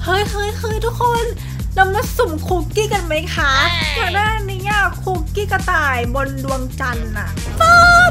เฮ้ยทุกคนเรามาสุ่มคุกกี้กันไหมคะอยากได้นี่อยากคุกกี้กระต่ายบนดวงจันทร์น่ะป๊บ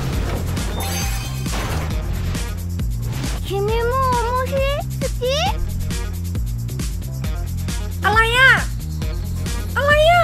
อะไรอะอะไรอะ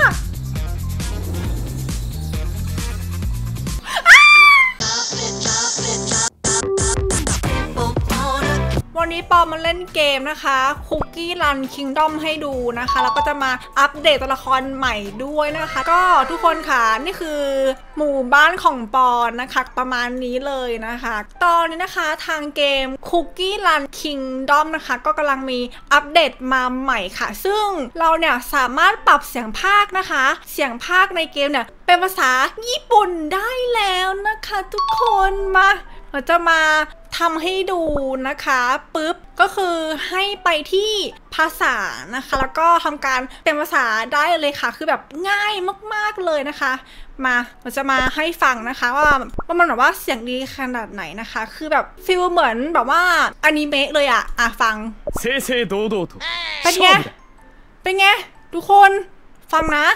วันนี้ปอมาเล่นเกมนะคะคุกกี้รันคิงดอมให้ดูนะคะแล้วก็จะมาอัปเดตตัวละครใหม่ด้วยนะคะก็ทุกคนค่ะนี่คือหมู่บ้านของปอนนะคะประมาณนี้เลยนะคะตอนนี้นะคะทางเกมคุกกี้รันคิงดอมนะคะก็กำลังมีอัปเดตมาใหม่ค่ะซึ่งเราเนี่ยสามารถปรับเสียงพากย์นะคะเสียงพากย์ในเกมเนี่ยเป็นภาษาญี่ปุ่นได้แล้วนะคะทุกคนมาเราจะมาทำให้ดูนะคะปึ๊บก็คือให้ไปที่ภาษานะคะแล้วก็ทำการเป็นภาษาได้เลยค่ะคือแบบง่ายมากๆเลยนะคะมาเราจะมาให้ฟังนะคะว่ามันแบบว่าเสียงดีขนาดไหนนะคะคือแบบฟีลเหมือนแบบว่าอนิเมะเลยอะฟังเป็นไงเป็นไงทุกคนฟังนะ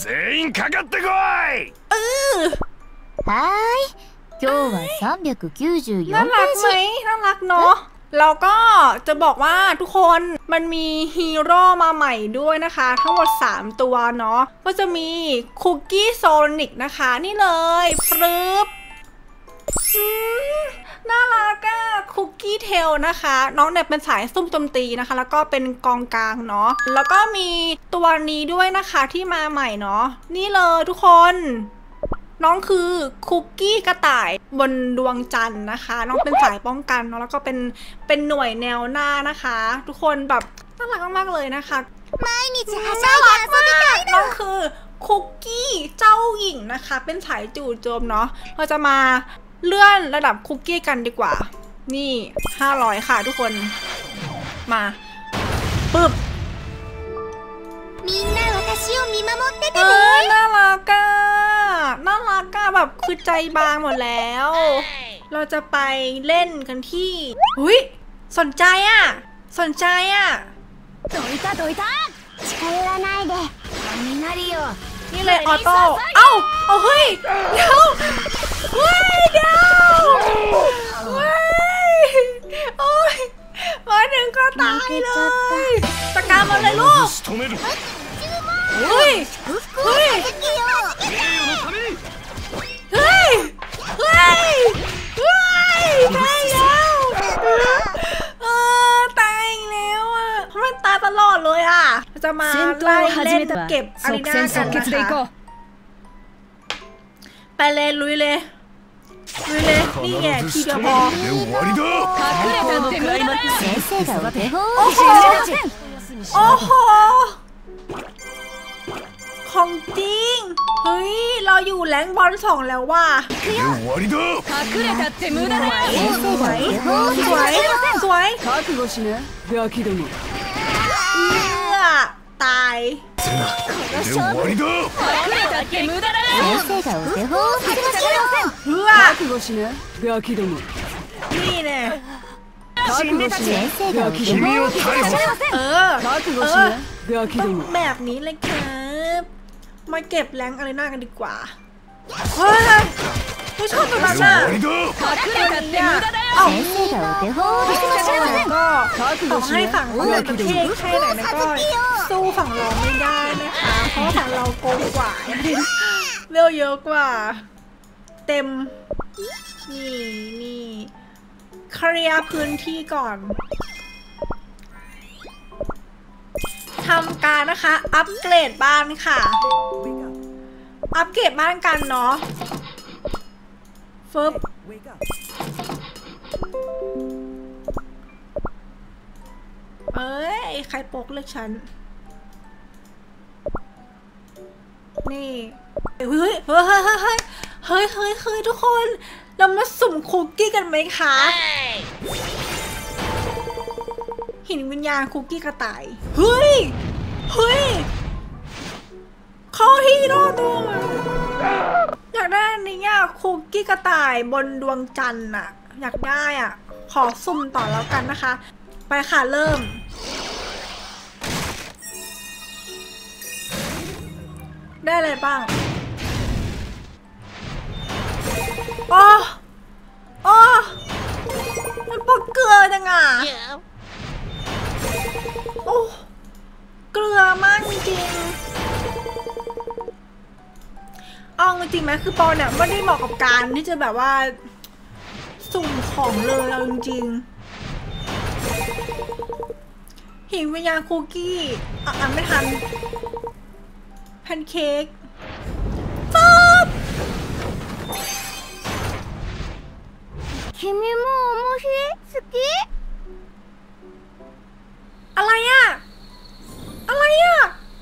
今日は394 น่ารักไหมน่ารักเนาะแล้วก็จะบอกว่าทุกคนมันมีฮีโร่มาใหม่ด้วยนะคะทั้งหมด3ตัวเนาะก็จะมีคุกกี้โซนิกนะคะนี่เลยปึ๊บน่ารักอะคุกกี้เทลนะคะน้องเนี่ยเป็นสายซุ่มโจมตีนะคะแล้วก็เป็นกองกลางเนาะแล้วก็มีตัวนี้ด้วยนะคะที่มาใหม่เนาะนี่เลยทุกคนน้องคือคุกกี้กระต่ายบนดวงจันทร์นะคะน้องเป็นสายป้องกันเนาะแล้วก็เป็นหน่วยแนวหน้านะคะทุกคนแบบน่ารักมากๆเลยนะคะน่ารักมากน้องคือคุกกี้เจ้าหญิงนะคะเป็นสายจู่โจมเนาะเราจะมาเลื่อนระดับคุกกี้กันดีกว่านี่500ค่ะทุกคนมาปึ๊บน่ารักอะน่ารักอะแบบคือใจบางหมดแล้วเราจะไปเล่นกันที่หุ้ยสนใจอะสนใจอะนี่เลยออโต้เอาเฮ้ยเดี๋ยวเฮ้ยเดี๋ยวเฮ้ยโอ้ยมาถึงก็ตายเลยตะการมาเลยลูกเฮ้ยเฮ้ยเฮ้ยเฮ้ยเฮ้ยตายแล้วตายแล้วอ่ะมันตายตลอดเลยอ่ะจะมาไล่เล่นเก็บอารีนากันนะคะไปเลยลุยเลยนี่ไงทีเดียวพอโอ้โหของจริงเฮ้ยเราอยู่แรงบอล2แล้วว่ะสวยตายนี่เนี่ยแบบนี้เลยครับมาเก็บแรงอารีนากันดีกว่าเฮ้ยผู้ชอบตัวนั้นน่ะก็ต่อให้ฝั่งเราประเทศแค่ไหนนะก็สู้ฝั่งเราไม่ได้นะคะเพราะฝั่งเราโกงกว่าเร็วเยอะกว่าเต็มนี่เคลียร์พื้นที่ก่อนทำการนะคะอัปเกรดบ้านค่ะอัปเกรดบ้านกันเนาะฟึบเอ้ยใครปกเลือกฉันนี่เฮ้ยทุกคนเรามาสุ่มคุกกี้กันไหมคะหินวิญญาณคุกกี้กระต่ายเฮ้ยข้อฮีโร่ตัวอยากได้นี่อยากคุกกี้กระต่ายบนดวงจันทร์อะอยากได้อ่ะขอสุ่มต่อแล้วกันนะคะไปค่ะเริ่มได้อะไรบ้างอ๋อมันปอกเกลือจังอ่ะโอ้เกลือมากจริงเอาจริงไหมคือปอเนี่ยไม่ได้เหมาะกับการที่จะแบบว่าสุ่มของเลยเอาจริงหินวิญญาณคุกกี้อ่านไม่ทันแพนเค้กป๊อบ君もおもひ好きอะไรอะอะไรอะ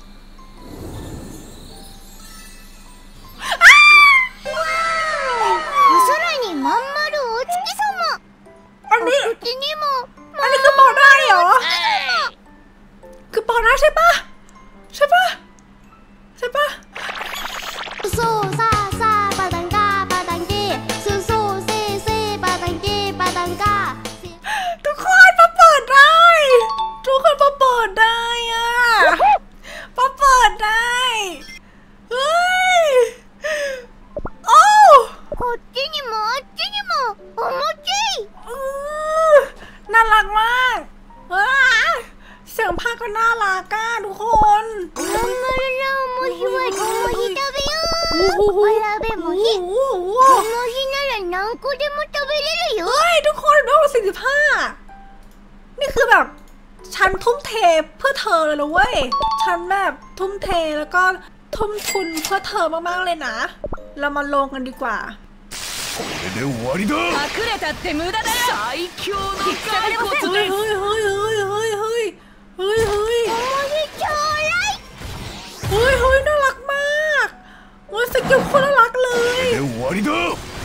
お空にまん丸お月様อันนี้お口にもอันนี้คือปอได้เหรอคือปอได้ใช่ปะใช่ปะใช่ปะそうさあさあバダンガバダンゲそうそうせいせいバダンゲバダンガทุกคนปอเปิดได้ทุกคนปอเปิดได้อะปอเปิดได้เฮ้ยโอ้こっちにもあっちにもおもちいน่ารักมากว้าเสียงภาคก็น่ารักอ่ะทุกคนまん丸なおもひはおもひ食べようわらべもひおもひなら何個でも食べれるよเฮ้ยทุกคนดู45นี่คือแบบฉันทุ่มเทเพื่อเธอเลยนะเว้ยฉันแบบทุ่มเทแล้วก็ทุ่มทุนเพื่อเธอมากๆเลยนะเรามาลงกันดีกว่าこれで終わりだ。 隠れたって無駄だよ。最強の骸骨เฮ้ยです。 เฮ้ยเฮ้ยเฮ้ยเฮ้ยเฮ้ยเฮ้ยおもひちょうだいเฮ้ยเฮ้ยน่ารักมากโอ้ยสกิลคนน่ารักเลยこれで終わりだ。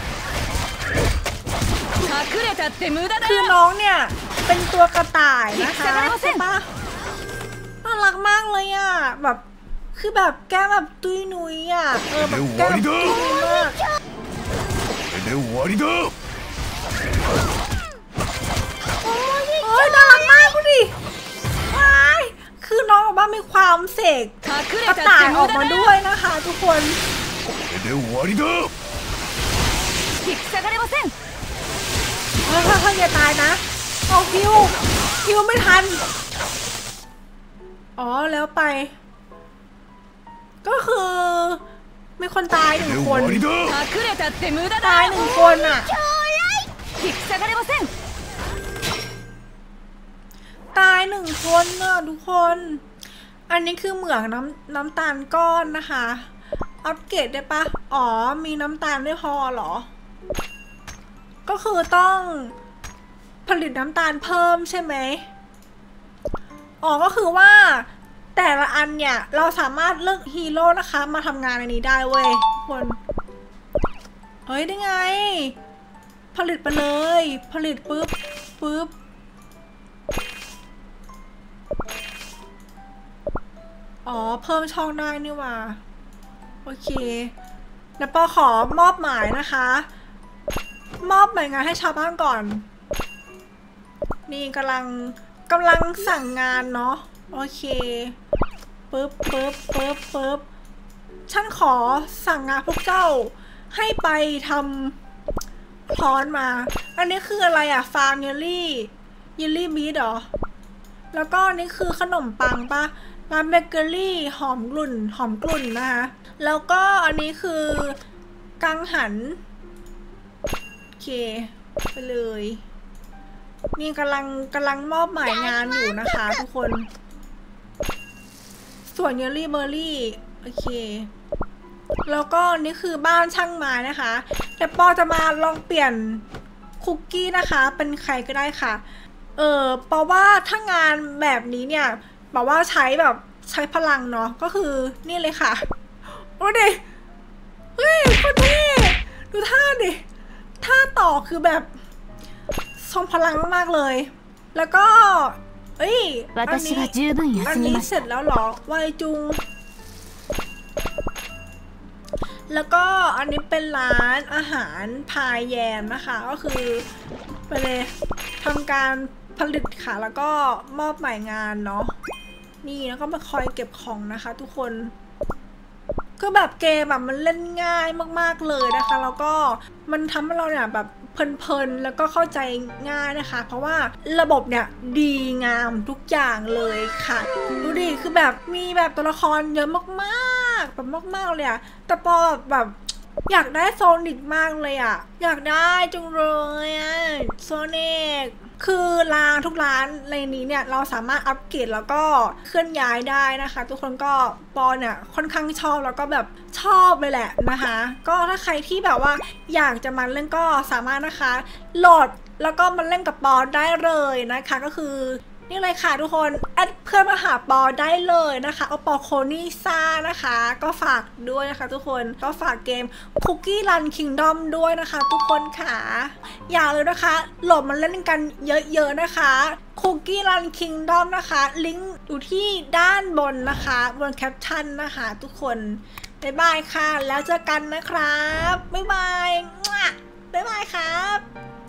隠れたって無駄だคือよ。 น้องเนี่ยเป็นตัวกระต่ายนะคะใช่ปะน่ารักมากเลยอ่ะแบบคือแบบแก้มแบบตุ้ยนุ้ยอ่ะแบบแก้มแบบตุ้ยนุ้ยมากこれで終わりだ。 โอ้ยน่ารักมากดูดิว้ายคือน้องออกมามีความเสก隠กระれたต่าっยてออก無駄มาだด้よวยนะคะทุกคนこれで終わりだ。 引き下がれません。 เฮ้ยอย่าตายนะเอาคิวไม่ทันอ๋อแล้วไป ก็คือมีคนตายหนึ่ง終คนわりだ。 隠れたって無駄ตายだหよ。 นึ่งคนอ่ะ引き下がれません。 ตายหนึ่งคนน่ะทุกคน อันนี้คือเหมืองน้ำตาลก้อนนะคะ อัปเกรดได้ปะอ๋อมีน้ำตาลไม่พอเหรอ ก็คือต้องผลิตน้ำตาลเพิ่มใช่ไหมอ๋อก็คือว่าแต่ละอันเนี่ยเราสามารถเลือกฮีโร่นะคะมาทำงานอันนี้ได้เว้ยทุกคนเฮ้ยได้ไง ผลิตไปเลยผลิตปุ๊บอ๋อเพิ่มช่องได้นี่ว่าโอเคแล้วปอขอมอบหมายนะคะ มอบหมายงานให้ชาวบ้านก่อน นี่กำลังสั่งงานเนาะโอเคปึ๊บฉันขอสั่งงานพวกเจ้าให้ไปทำพรมา อันนี้คืออะไรอะฟาร์มเยลลี่บีดเหรอแล้วก็นี่คือขนมปังปะร้านเบเกอรี่หอมกลุ่นนะคะแล้วก็อันนี้คือกังหันโอเคไปเลยนี่กำลังมอบหมายงานอยู่นะคะทุกคนส่วนเยลลี่เบอร์รี่โอเคแล้วก็นี่คือบ้านช่างไม้นะคะแต่ปอจะมาลองเปลี่ยนคุกกี้นะคะเป็นใครก็ได้ค่ะปอว่าถ้างานแบบนี้เนี่ยบอกว่าใช้พลังเนาะก็คือนี่เลยค่ะโอ้ดิเฮ้ยคนเท่ดูท่าดิท่าต่อคือแบบทรงพลังมากๆเลยแล้วก็อันนี้เสร็จแล้วเหรอไวจุงแล้วก็อันนี้เป็นร้านอาหารพายแยมนะคะก็คือไปเลยทำการผลิตค่ะแล้วก็มอบหมายงานเนาะนี่แล้วก็มาคอยเก็บของนะคะทุกคนก็แบบเกมแบบมันเล่นง่ายมากๆเลยนะคะแล้วก็มันทำให้เราเนี่ยแบบเพลินๆแล้วก็เข้าใจง่ายนะคะเพราะว่าระบบเนี่ยดีงามทุกอย่างเลยค่ะดูดิคือแบบมีแบบตัวละครเยอะมากๆแบบมากๆเลยอะแต่พอแบบอยากได้โซนิกมากเลยอะอยากได้จังเลยอะโซนิกคือร้านทุกร้านในนี้เนี่ยเราสามารถอัปเกรดแล้วก็เคลื่อนย้ายได้นะคะทุกคนก็ปอเนี่ยค่อนข้างชอบแล้วก็แบบชอบเลยแหละนะคะก็ถ้าใครที่แบบว่าอยากจะมาเล่นก็สามารถนะคะโหลดแล้วก็มาเล่นกับปอได้เลยนะคะก็คือนี่เลยค่ะทุกคนแอดเพื่อนมาหาปอได้เลยนะคะเอาปอโคนี่ซ่านะคะก็ฝากด้วยนะคะทุกคนก็ฝากเกม Cookie Run Kingdom ด้วยนะคะทุกคนค่ะอย่าเลยนะคะโหลดมาเล่นกันเยอะๆนะคะ Cookie Run Kingdom นะคะลิงก์อยู่ที่ด้านบนนะคะบนแคปชั่นนะคะทุกคนบ๊ายบายค่ะแล้วเจอกันนะครับบ๊ายบาย